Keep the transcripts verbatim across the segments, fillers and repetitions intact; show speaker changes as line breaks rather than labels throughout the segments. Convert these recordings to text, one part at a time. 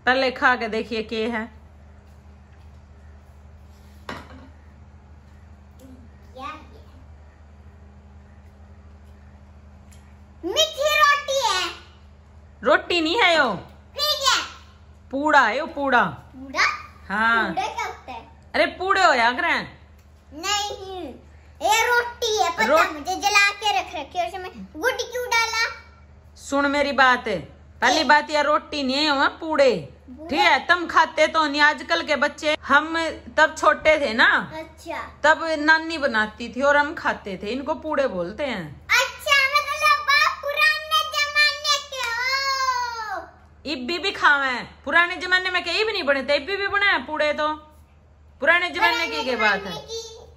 पहले खा के देखिए क्या है।
मीठी रोटी है।
रोटी नहीं है यो, पूड़ा है यो, पूड़ा।
पूड़ा?
हाँ।
पूड़ा क्या होता है?
अरे पूड़े हो या करे।
नहीं, ये रोटी है। पता रो... मुझे जला के रख रखी है, उसमें गुड़ क्यों डाला?
सुन मेरी बात है, पहली बात यार रोटी नहीं है वहाँ पूड़े, ठीक है। तुम खाते तो नहीं, आजकल के बच्चे, हम तब छोटे थे ना,
अच्छा, तब
नानी बनाती थी और हम खाते थे, इनको पूड़े बोलते हैं।
अच्छा, मतलब आप पुराने जमाने के हो।
इब्बी भी खावे, पुराने जमाने में कहीं भी नहीं बने थे, इब्बी भी बने हैं पूड़े, तो पुराने जमाने की क्या बात है।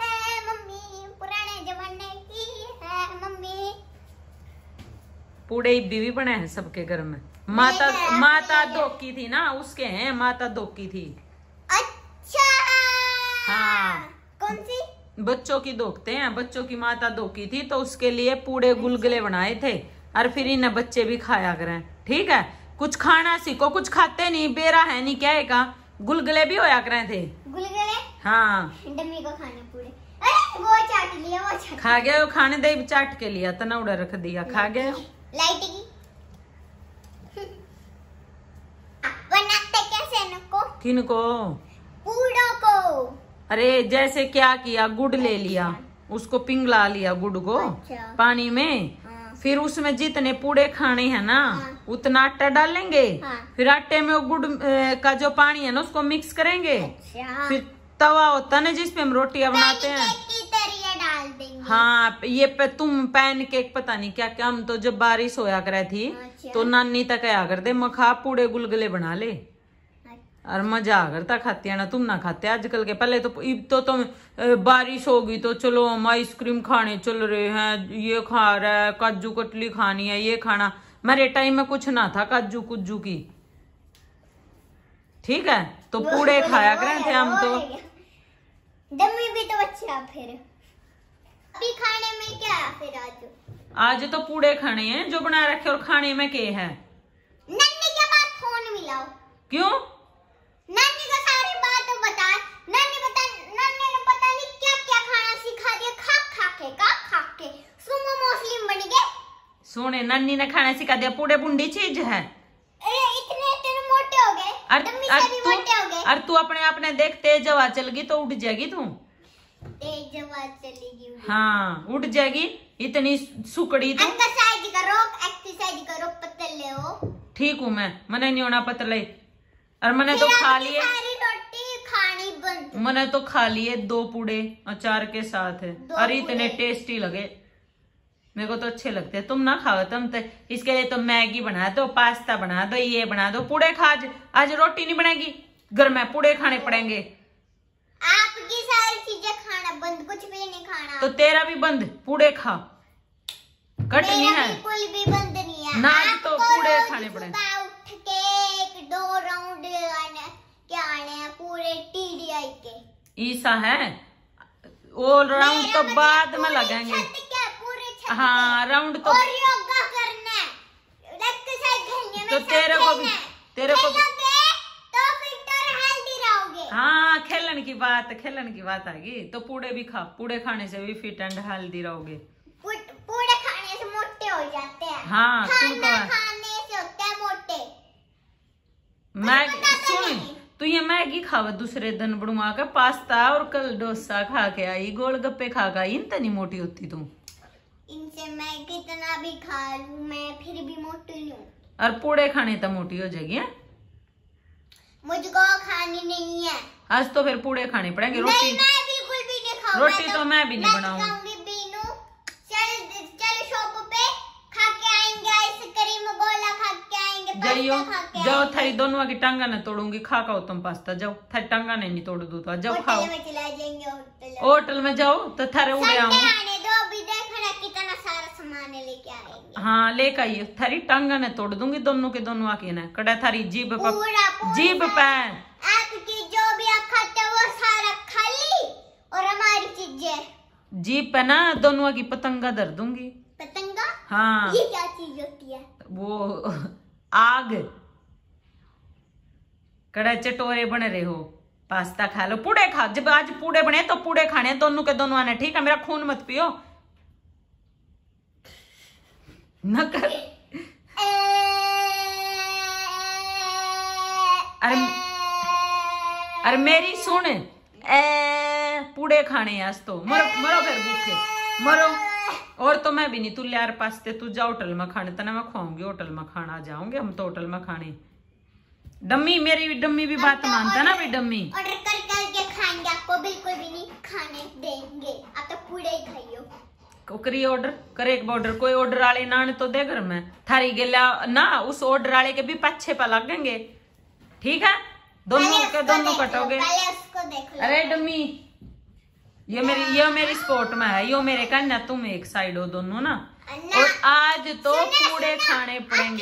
पूड़े इब्बी भी बने हैं सबके घर में। माता माता धोकी थी ना, उसके हैं, माता धोकी थी।
अच्छा,
हाँ,
कौन सी?
बच्चों की धोकते हैं, बच्चों की माता धोकी थी, तो उसके लिए पूड़े गुलगुले बनाए थे, और फिर इन्हें बच्चे भी खाया करें, ठीक है। कुछ खाना सीखो, कुछ खाते नहीं, बेरा है नहीं क्या का, गुलगुले भी होया करे थे।
गुलगुले?
हाँ,
डम्मी को खाने पूड़े। अरे वो चाट लिया, वो चाट
खा गए, वो खाने दे चाट के लिया, तनौड़ा रख दिया, खा गए।
लाइट की बनाते कैसे इनको?
किनको?
पूड़ों को।
अरे जैसे क्या किया, गुड़ ले लिया, उसको पिघला लिया गुड़ को। अच्छा। पानी में, हाँ। फिर उसमें जितने पूड़े खाने हैं ना, हाँ। उतना आटा डालेंगे, हाँ। फिर आटे में वो गुड़ का जो पानी है ना उसको मिक्स करेंगे। अच्छा। फिर तवा होता ना जिसपे हम रोटियां बनाते हैं,
डाल देंगे।
हाँ, ये पे तुम पैन केक पता नहीं क्या क्या, हम तो जब बारिश होया करे थी, अच्छा। तो नानी तक आया करते, मखा पूड़े गुलगुले बना ले, अच्छा। और मजा आ करता खाते ना, तुम ना खाते आजकल के। पहले तो तो तुम बारिश होगी तो चलो हम आइसक्रीम खाने चल रहे हैं, ये खा रहा है, काजू कतली खानी है, ये खाना। मेरे टाइम में कुछ ना था काजू कुज्जू की, ठीक है, तो पूड़े खाया करे थे हम तो।
डम्मी भी तो अच्छा। फिर अभी खाने में क्या है फिर आज?
आज तो पूड़े खाने हैं जो बना रखे, और खाने में क्या है?
नन्नी के पास फोन मिलाओ।
क्यों?
नन्नी को सारी बात बता। नन्नी बता, नन्नी ने पता नहीं क्या क्या खाना सिखा दिया, खा खा के का खा के सुमो मुस्लिम बन गए।
सोने नन्नी ने खाना सिखा दिया, पूड़े बुंडी चीज है।
अरे इतने इतने मोटे हो गए, डम्मी से भी मोटे हो गए।
और तू अपने अपने देख, तेज हवा चल गई तो उठ जाएगी तू,
तेज हवा चलेगी,
हाँ उठ जाएगी, इतनी सुकड़ी तू।
एक्सरसाइज करो, एक्सरसाइज करो, पतले हो। ठीक
हूँ मैं, मैंने नहीं होना पतले, और मैंने तो खा लिए
सारी रोटी खानी बंद।
मैंने तो खा लिए दो पूड़े अचार के साथ है, और इतने टेस्टी लगे, मेरे को तो अच्छे लगते हैं। तुम ना खाओ, तुम तो इसके लिए तो मैगी बना दो, पास्ता बना दो, ये बना दो, पूड़े खा। आज आज रोटी नहीं बनेगी, घर में पूड़े खाने पड़ेंगे।
आपकी सारी चीजें खाना बंद, कुछ भी नहीं खाना।
तो तेरा भी बंद, पूड़े खा, कट नहीं है,
बिल्कुल भी बंद नहीं है
ना, तो पूड़े खाने पड़ेंगे।
उठ के एक दो राउंड लगाने क्या आने हैं पूरे टीडीआई के।
ऐसा है, वो राउंड तो बाद में लगाएंगे। हाँ राउंड तो,
और योगा करना है, एक्सरसाइज करनी है,
तो तेरे को भी, तेरे को भी
तो फिट और हेल्दी रहोगे।
हाँ खेलन की बात, खेलन की बात आएगी, तो पूड़े भी खा, पूड़े खाने से भी फिट एंड हेल्दी रहोगे।
पूड़े खाने से मोटे हो जाते हैं।
हाँ
खाना खाने से होते हैं मोटे।
मैगी सुन, तू ये मैगी खावा दूसरे दिन बनवा के, पास्ता और कल डोसा खा के आई, गोलगप्पे खा के आई, इन तनी मोटी होती तू।
इनसे मैं कितना भी खा लूं, मैं फिर भी मोटी नहीं हूँ।
और पूड़े खाने तो मोटी हो जाएगी है?
मुझको खानी नहीं है।
आज तो फिर पूड़े खाने पड़ेंगे। रोटी
नहीं, मैं बिल्कुल भी नहीं खाऊंगी।
रोटी तो मैं भी नहीं बनाऊंगी।
बीनू चल चल शॉप पे खा के आएंगे, आइसक्रीम गोला खा के आएंगे,
जाइयो जाओ, थारी दोनों की टांगा न तोड़ूंगी, खा खाओ तुम पास्ता, जाओ, थारी टांगा ने नहीं तोड़ दूँ, तो जाओ खाओ।
होटल में चला जाएंगे, होटल
होटल में जाओ तो थारे उड़े आऊँ।
कितना सारा सामान लेके आएंगे।
हाँ लेकर आइए, थारी टांगा ने तोड़ दूंगी दोनों के दोनों आके ना, कड़ा थारी जीभ पर, जीभ पे
आपकी जो भी आप खाते हो वो सारा खा ली, और हमारी चीजें
जीभ पे ना दोनों की पतंगा धर दूंगी।
पतंगा?
हाँ,
ये क्या चीज होती है?
वो आग, कड़े चटोरे बन रहे हो, पास्ता खा लो, पूड़े खा, जब आज पूड़े बने तो पूड़े खाने दोनों के दोनों आने, ठीक है? मेरा खून मत पियो न कर। अरे अरे मेरी सुन, ए पूड़े खाने आज तो मरो मरो फिर भूखे मरो। और तो मैं भी नहीं, तू यार पास्ते तू जा होटल में खाने, तना मैं खुआऊंगी होटल में खाना, जाऊंगे हम तो होटल में खाने। डम्मी मेरी डम्मी भी बात मानता ना भी, डम्मी
ऑर्डर कर करके खाएंगे, आपको बिल्कुल भी नहीं खाने देंगे, आप तो पूरे ही खाइयो।
करिए ऑर्डर, करे एक ऑर्डर, कोई ऑर्डर वाले नाने तो दे घर में थारी गेला ना, उस ऑर्डर वाले के भी पच्छे पर लगेंगे, ठीक है? दोनों के दोनों कटोगे। अरे डम्मी ये मेरी ये मेरी स्पोर्ट में है, यो मेरे कन्या, तुम एक साइड हो दोनों ना, और आज तो पूड़े खाने पड़ेंगे।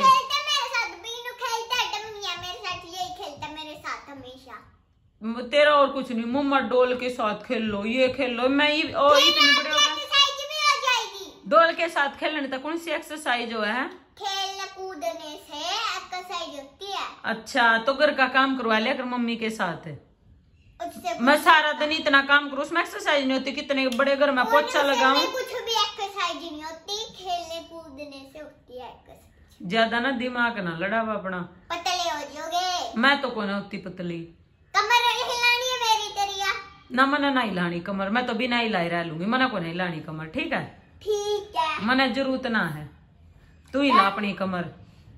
तेरा और कुछ नहीं, मुम्मा डोल के साथ खेल लो, ये खेल लो, मैं ये और इतनी बड़े हो गए डोल के साथ खेलने तक कौन सी एक्सरसाइज जो है?
खेलने कूदने से एक्सरसाइज होती है।
अच्छा तो घर का काम करवा लिया कर मम्मी के साथ। मैं सारा दिन इतना काम करूँ उसमें एक्सरसाइज नहीं होती? कितने बड़े घर में पोछा लगाऊं,
कुछ भी एक्सरसाइज नहीं होती, खेलने कूदने से होती है एक्सरसाइज।
ज्यादा ना दिमाग ना लड़ावा अपना,
पतले हो जाओगे।
मैं तो कौन होती पतली,
कमर हिलानी है मेरी तेरिया
ना, मना ना हिलानी कमर, मैं तो बिना हिलाई रह लूंगी, मना को नहीं हिलानी कमर, ठीक है?
ठीक है,
मना जरूरत ना है, तू हिला अपनी कमर।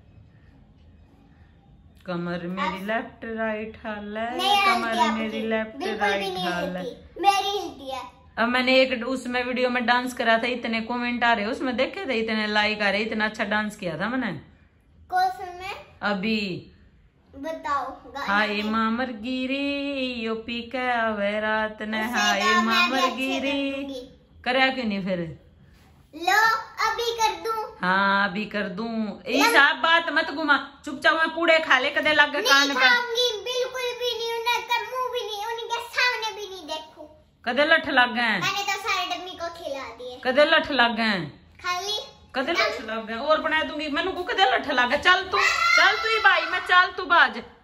कमर मेरी लेफ्ट राइट हाल है, कमर मेरी लेफ्ट राइट हाल है,
मेरी हिलती है।
अब मैंने एक उसमें वीडियो में डांस करा था, इतने कमेंट आ रहे उसमें, देखे थे इतने लाइक आ रहे, इतना अच्छा डांस किया था मैंने।
कौन में?
अभी
बताओ।
हाय मामर गिरी यो पी के आवे रात ने, हाय मामर गिरी करया क्यों नहीं फिर?
लो अभी कर दूं।
हाँ अभी कर दूं, ऐसा बात मत घुमा, चुपचाप मैं पूड़े खा ले, कदे लग कान पे,
बिल्कुल भी नहीं, उनका मुंह भी नहीं, उनके सामने भी नहीं देखो,
कदे लठ लग गए,
मैंने तो सारे डम्मी को खिला दिए,
कदे लठ लग गए,
खाली
कदे लठ लग गए, और बना दूंगी, मैनू को कदे लठ लग गए, चल तू चल तू ही भाई, मैं चल तू बाज।